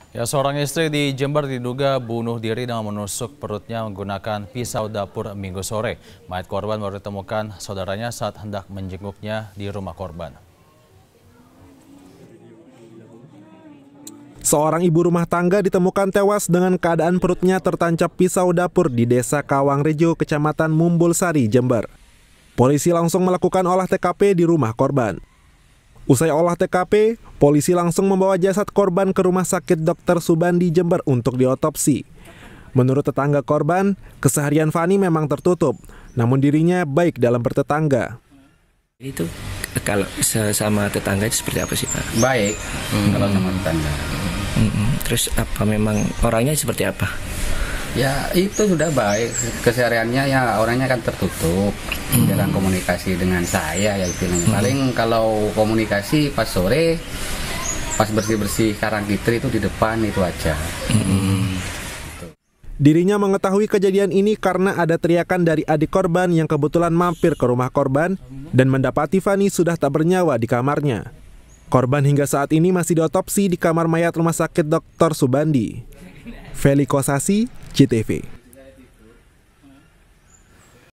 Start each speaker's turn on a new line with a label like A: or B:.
A: Ya, seorang istri di Jember diduga bunuh diri dengan menusuk perutnya menggunakan pisau dapur Minggu sore. Mayat korban baru ditemukan saudaranya saat hendak menjenguknya di rumah korban.
B: Seorang ibu rumah tangga ditemukan tewas dengan keadaan perutnya tertancap pisau dapur di Desa Kawangrejo, Kecamatan Mumbulsari, Jember. Polisi langsung melakukan olah TKP di rumah korban. Usai olah TKP, polisi langsung membawa jasad korban ke Rumah Sakit Dr. Subandi, Jember untuk diotopsi. Menurut tetangga korban, keseharian Fani memang tertutup, namun dirinya baik dalam bertetangga.
C: Itu kalau sama tetangga itu seperti apa sih, Pak?
D: Baik, kalau sama tetangga.
C: Terus apa memang orangnya seperti apa?
D: Ya itu sudah baik, kesehariannya ya orangnya kan tertutup, jarang komunikasi dengan saya ya istilahnya. Paling kalau komunikasi pas sore, pas bersih-bersih Karangkitri itu di depan itu aja.
B: Dirinya mengetahui kejadian ini karena ada teriakan dari adik korban yang kebetulan mampir ke rumah korban dan mendapati Fani sudah tak bernyawa di kamarnya. Korban hingga saat ini masih diotopsi di kamar mayat Rumah Sakit Dr. Subandi. Feli Kosasi, CTV.